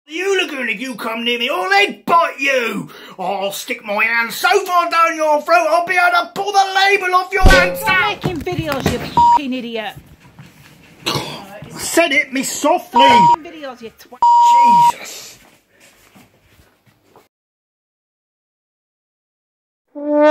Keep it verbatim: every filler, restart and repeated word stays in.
The hooligan, if you come near me, I'll headbutt you! I'll stick my hand so far down your throat, I'll be able to pull the label off your hands out! Making videos, you f***ing idiot! I said it, me softly! Making videos, you twat! Jesus!